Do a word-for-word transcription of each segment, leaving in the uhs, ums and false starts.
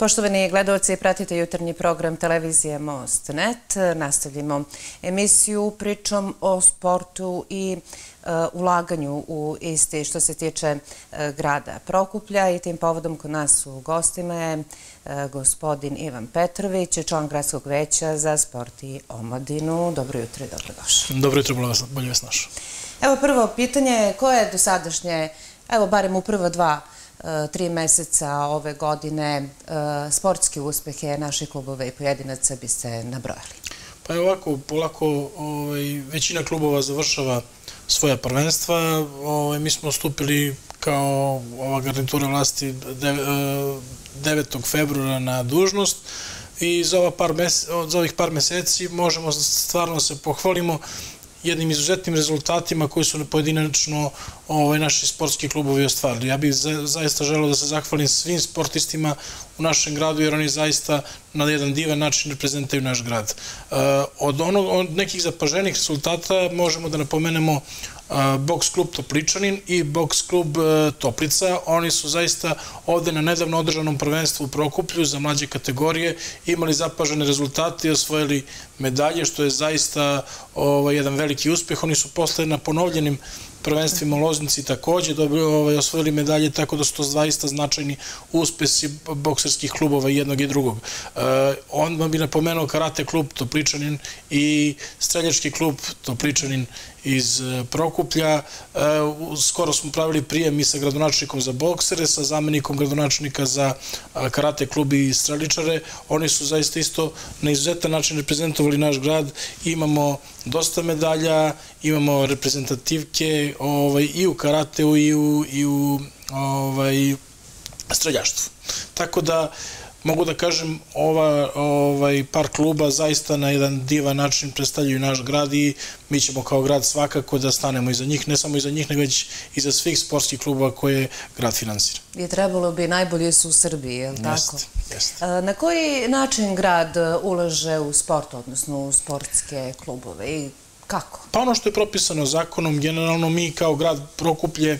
Poštovani gledalci, pratite jutarnji program televizije Most punto net. Nastavljamo emisiju pričom o sportu i ulaganju u isti što se tiče grada Prokuplja i tim povodom kod nas u gostima je gospodin Ivan Petrović, član Gradskog veća za sport i omladinu. Dobro jutro i dobrodošli. Dobro jutro, bolje vas našao. Evo prvo pitanje, koje je dosadašnje, evo barem u prva dva tri meseca ove godine, sportski uspehe naših klubova i pojedinaca biste nabrojali? Pa je ovako, polako većina klubova završava svoja prvenstva. Mi smo stupili kao ova garnitura vlasti devetog februara na dužnost i za ovih par meseci možemo stvarno se pohvalimo jednim izuzetnim rezultatima koji su pojedinačno naši sportski klubovi ostvarili. Ja bih zaista želeo da se zahvalim svim sportistima u našem gradu, jer oni zaista na jedan divan način reprezentaju naš grad. Od nekih zapaženih rezultata možemo da napomenemo Boks klub Topličanin i Boks klub Toplica. Oni su zaista ovde na nedavno održanom prvenstvu u Prokuplju za mlađe kategorije imali zapažene rezultate i osvojili medalje, što je zaista jedan veliki uspeh. Oni su posle na ponovljenim prvenstvima u Loznici takođe osvojili medalje, tako da su to zaista značajni uspesi bokserskih klubova jednog i drugog. Onda bi napomenuo karate klub Topličanin i streljački klub Topličanin iz Prokuplja. Skoro smo pravili prijem i sa gradonačelnikom za boksere, sa zamenikom gradonačelnika za karate klub i streličare. Oni su zaista isto na izuzetan način reprezentovali naš grad. Imamo dosta medalja, imamo reprezentativke i u karateu i u streljaštvu. Tako da mogu da kažem, ovaj par kluba zaista na jedan divan način predstavljaju naš grad i mi ćemo kao grad svakako da stanemo iza njih, ne samo iza njih, nego već iza svih sportskih klubova koje grad finansira. I trebalo bi, najbolje su u Srbiji, je li tako? Jeste, jeste. Na koji način grad ulaže u sport, odnosno u sportske klubove i kako? Pa ono što je propisano zakonom, generalno mi kao grad Prokuplje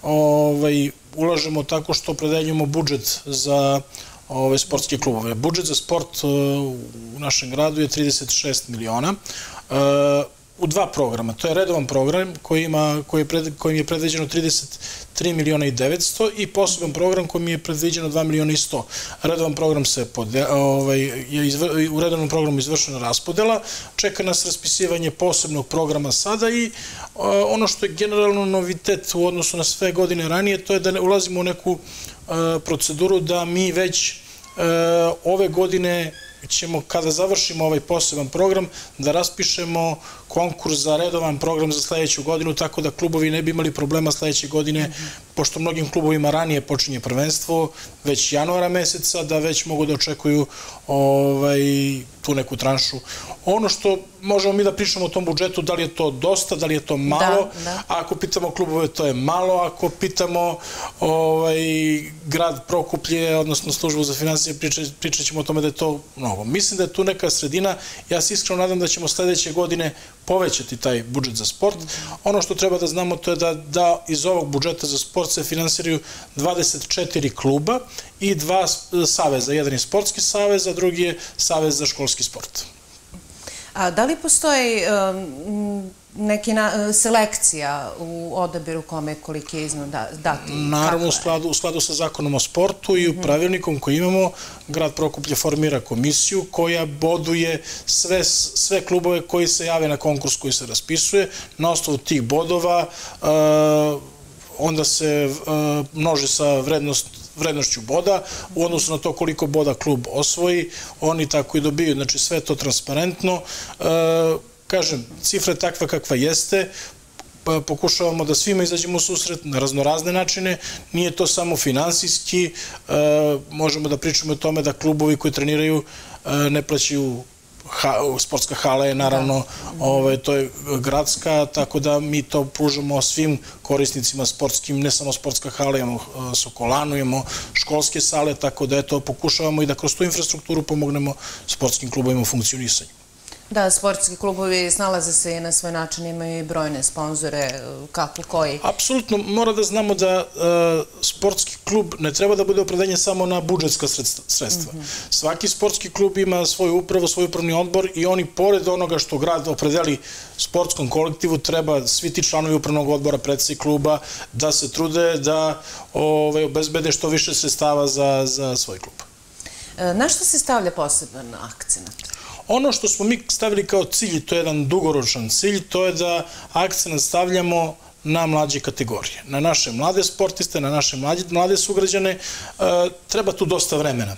ulažemo tako što opredeljujemo budžet za ove sportske klubove. Budžet za sport u našem gradu je trideset šest miliona u dva programa. To je redovan program kojim je predviđeno trideset tri miliona i devetsto i poseban program kojim je predviđeno dva miliona i sto. Redovan program se u redovnom programu izvršena raspodela, čeka nas raspisivanje posebnog programa sada i ono što je generalno novitet u odnosu na sve godine ranije, to je da ne ulazimo u neku proceduru da mi već ove godine ćemo, kada završimo ovaj poseban program, da raspišemo konkurs za redovan program za sledeću godinu, tako da klubovi ne bi imali problema sledeće godine, pošto mnogim klubovima ranije počinje prvenstvo, već januara meseca, da već mogu da očekuju tu neku tranšu. Ono što možemo mi da pričamo o tom budžetu, da li je to dosta, da li je to malo, ako pitamo klubove to je malo, ako pitamo grad Prokuplje, odnosno službu za finansije, pričat ćemo o tome da je to mnogo. Mislim da je tu neka sredina, ja se iskreno nadam da ćemo sledeće godine povećati taj budžet za sport. Ono što treba da znamo to je da iz ovog budžeta za sport se finansiraju dvadeset četiri kluba i dva saveza. Jedan je sportski savez, a drugi je savez za školski sport. A da li postoji neka selekcija u odabiru kome koliki je iznos dati? Naravno, u skladu sa zakonom o sportu i u pravilnikom koji imamo, grad Prokuplje formira komisiju koja boduje sve klubove koji se jave na konkurs koji se raspisuje. Na osnovu tih bodova onda se množi sa vrednošću boda u odnosu na to koliko boda klub osvoji. Oni tako i dobiju. Znači sve je to transparentno. Kažem, cifra je takva kakva jeste. Pokušavamo da svima izađemo u susret na raznorazne načine. Nije to samo finansijski. Možemo da pričamo o tome da klubovi koji treniraju ne plaćaju sportska hala je naravno, to je gradska, tako da mi to pružamo svim korisnicima sportskim, ne samo sportska hala, imamo Sokolanu, imamo školske sale, tako da eto pokušavamo i da kroz tu infrastrukturu pomognemo sportskim klubovima u funkcionisanju. Da, sportski klubovi snalaze se i na svoj način, imaju i brojne sponzore, kako koji? Apsolutno, mora da znamo da sportski klub ne treba da bude opredeljen samo na budžetska sredstva. Svaki sportski klub ima svoju upravu, svoj upravni odbor i oni, pored onoga što grad opredeli sportskom kolektivu, treba svi ti članovi upravnog odbora, predsednik kluba, da se trude da obezbede što više sredstava za svoj klub. Na što se stavlja poseban akcenat? Ono što smo mi stavili kao cilj, to je jedan dugoročan cilj, to je da akcenat stavljamo na mlađe kategorije, na naše mlade sportiste, na naše mlade sugrađane. Treba tu dosta vremena.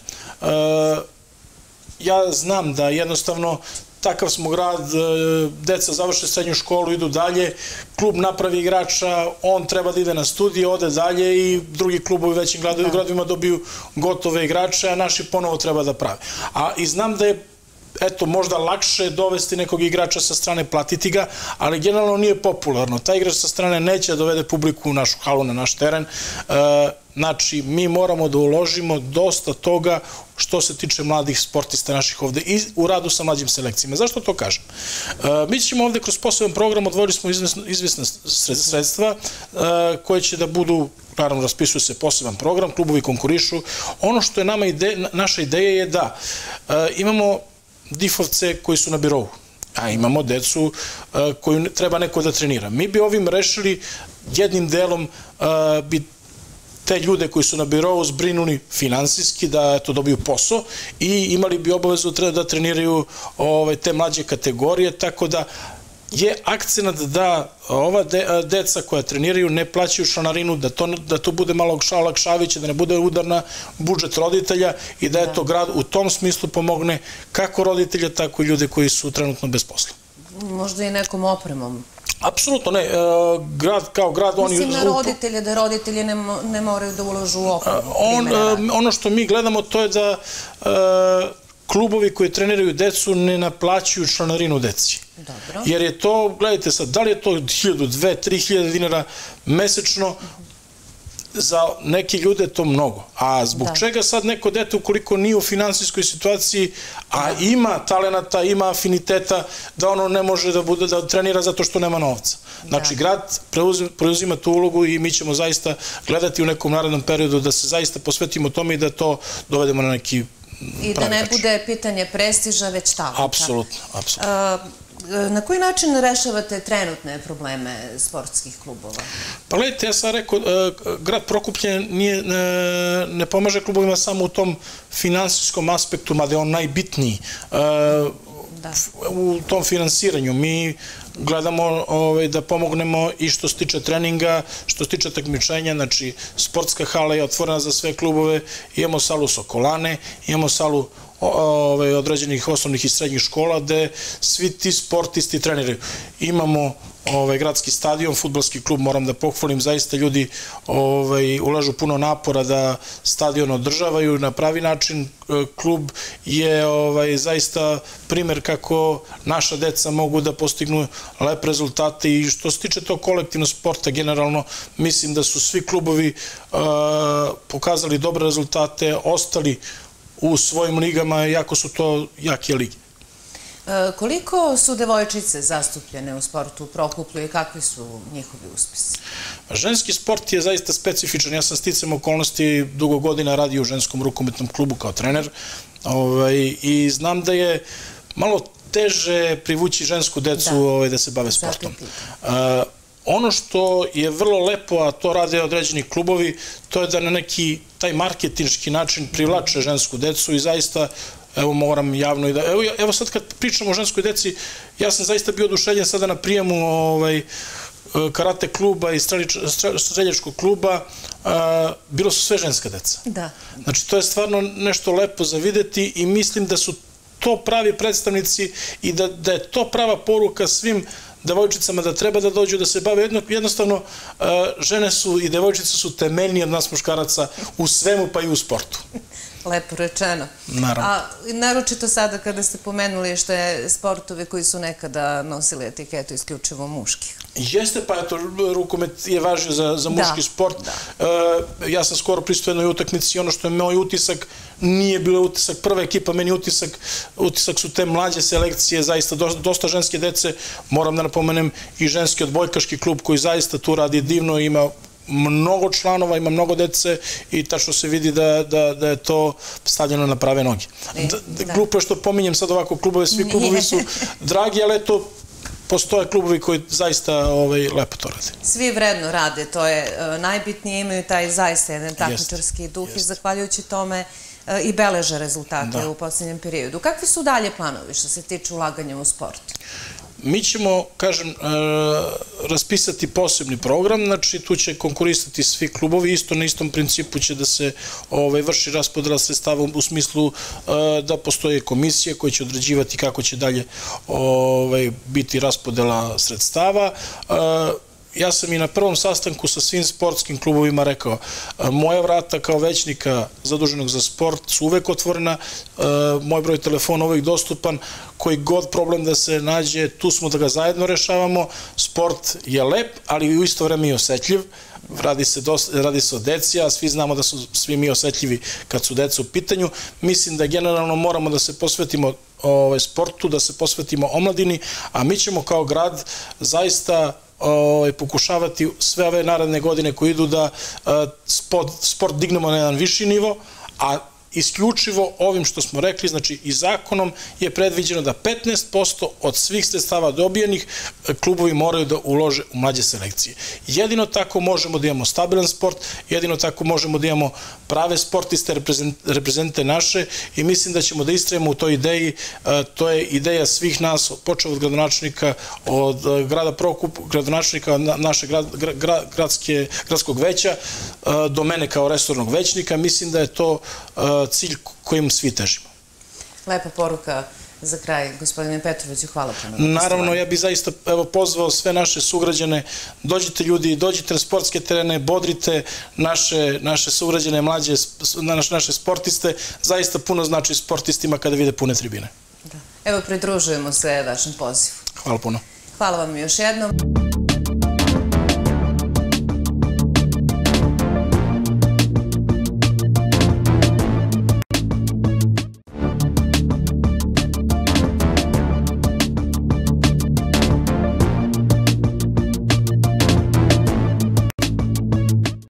Ja znam da jednostavno takav smo grad, deca završe srednju školu, idu dalje, klub napravi igrača, on treba da ide na studije, ode dalje i drugi klubovi u većim gradovima dobiju gotove igrače, a naši ponovo treba da prave. I znam da je eto, možda lakše dovesti nekog igrača sa strane, platiti ga, ali generalno nije popularno. Taj igrač sa strane neće da dovede publiku u našu halu, na naš teren. Znači, mi moramo da uložimo dosta toga što se tiče mladih sportista naših ovde i u radu sa mlađim selekcijama. Zašto to kažem? Mi ćemo ovde kroz poseban program, odvojili smo izvesna sredstva koje će da budu, naravno raspisuje se poseban program, klubovi konkurišu. Ono što je nama naša ideja je da imamo difovce koji su na birovu, a imamo decu koju treba neko da trenira. Mi bi ovim rešili, jednim delom bi te ljude koji su na birovu zbrinuli finansijski, da dobiju posao i imali bi obavezu da treniraju te mlađe kategorije, tako da je akcenat da ova deca koja treniraju ne plaćaju članarinu, da to bude malo olakšavajuće, da ne bude udar na budžet roditelja i da je to grad u tom smislu pomogne kako roditelja, tako i ljude koji su trenutno bez posla. Možda i nekom opremom. Apsolutno ne. Grad kao grad... Mislim na roditelje, da roditelji ne moraju da uložu u opremu. Ono što mi gledamo to je da klubovi koji treniraju decu ne naplaćuju članarinu deci. Jer je to, gledajte sad, da li je to hiljadu, dve, tri hiljade dinara mesečno, za neke ljude je to mnogo. A zbog čega sad neko dete, ukoliko nije u finansijskoj situaciji, a ima talenata, ima afiniteta, da ono ne može da trenira zato što nema novca. Znači, grad preuzima tu ulogu i mi ćemo zaista gledati u nekom narednom periodu da se zaista posvetimo tome i da to dovedemo na neki pravi način. I da ne bude pitanje prestiža, već talenta. Apsolutno, apsolutno. Na koji način rešavate trenutne probleme sportskih klubova? Pa gledajte, ja sam rekao, grad Prokuplje ne pomaže klubovima samo u tom finansijskom aspektu, mada je on najbitniji u tom finansiranju. Mi gledamo da pomognemo i što se tiče treninga, što se tiče takmičenja, znači sportska hala je otvorena za sve klubove, imamo salu Sokolane, imamo salu određenih osnovnih i srednjih škola gde svi ti sportisti treniraju. Imamo gradski stadion, fudbalski klub, moram da pohvalim, zaista ljudi ulažu puno napora da stadion održavaju na pravi način. Klub je zaista primer kako naša deca mogu da postignu lep rezultate i što se tiče tog kolektivnog sporta, generalno mislim da su svi klubovi pokazali dobre rezultate, ostali u svojim ligama, jako su to jake lige. Koliko su devojčice zastupljene u sportu u Prokuplju i kakvi su njihovi uspesi? Ženski sport je zaista specifičan. Ja sam sticajem okolnosti dugo godina radio u ženskom rukometnom klubu kao trener i znam da je malo teže privući žensku decu da se bave sportom. Ono što je vrlo lepo, a to rade određeni klubovi, to je da na neki taj marketinški način privlače žensku decu i zaista, evo moram javno i da... Evo sad kad pričamo o ženskoj deci, ja sam zaista bio oduševljen sada na prijemu karate kluba i streljačkog kluba, bilo su sve ženska deca. Znači, to je stvarno nešto lepo za videti i mislim da su to pravi predstavnici i da je to prava poruka svim devojčicama da treba da dođu da se bave. Jednostavno, žene su i devojčice su temeljnije od nas muškaraca u svemu pa i u sportu. Lepo rečeno. Naravno. A naročito sada kada ste pomenuli što je sportove koji su nekada nosili etiketu isključivo muških. Jeste, pa eto, rukomet je važio za muški sport. Ja sam skoro pristupio jednoj utakmici i ono što je moj utisak nije bilo utisak prva ekipa, meni utisak, utisak su te mlađe selekcije, zaista dosta ženske dece, moram da napomenem i ženski odbojkaški klub koji zaista tu radi divno, ima mnogo članova, ima mnogo dece i tačno se vidi da je to stavljeno na prave noge. Glupo je što pominjem sad ovako klubove, svi klubovi su dragi, ali eto, postoje klubovi koji zaista lepo to rade. Svi vredno rade, to je najbitnije, imaju taj zaista jedan takmičarski duh i zahvaljujući tome i beleže rezultate u posljednjem periodu. Kakvi su dalje planovi što se tiče ulaganja u sport? Mi ćemo, kažem, raspisati posebni program, znači tu će konkurisati svi klubovi, isto na istom principu će da se vrši raspodela sredstava u smislu da postoje komisije koje će određivati kako će dalje biti raspodela sredstava. Ja sam i na prvom sastanku sa svim sportskim klubovima rekao, moja vrata kao većnika zaduženog za sport su uvek otvorena, moj broj telefona uvek dostupan, koji god problem da se nađe, tu smo da ga zajedno rešavamo. Sport je lep, ali u isto vreme i osetljiv. Radi se o deci, a svi znamo da su svi mi osetljivi kad su deca u pitanju. Mislim da generalno moramo da se posvetimo sportu, da se posvetimo omladini, a mi ćemo kao grad zaista pokušavati sve ove naredne godine koje idu da sport dignemo na jedan viši nivo, a isključivo ovim što smo rekli, znači i zakonom je predviđeno da petnaest posto od svih sredstava dobijenih klubovi moraju da ulože u mlađe selekcije. Jedino tako možemo da imamo stabilan sport, jedino tako možemo da imamo prave sportiste, reprezentante naše i mislim da ćemo da istrajemo u toj ideji, to je ideja svih nas, počeo od gradonačelnika, od grada Prokup, gradonačelnika našeg gradskog veća, do mene kao resornog većnika, mislim da je to cilj kojim svi težimo. Lepa poruka za kraj, gospodine Petroviću, hvala puno. Naravno, ja bih zaista pozvao sve naše sugrađane, dođite ljudi, dođite na sportske terene, bodrite naše sugrađane, mlađe, naše sportiste, zaista puno znači sportistima kada vide pune tribine. Evo, pridružujemo se vašem pozivu. Hvala puno. Hvala vam još jednom.